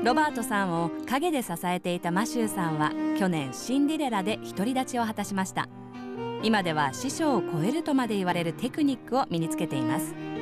ロバートさんを陰で支えていたマシューさんは去年シンデレラで独り立ちを果たしました。今では師匠を超えるとまで言われるテクニックを身につけています。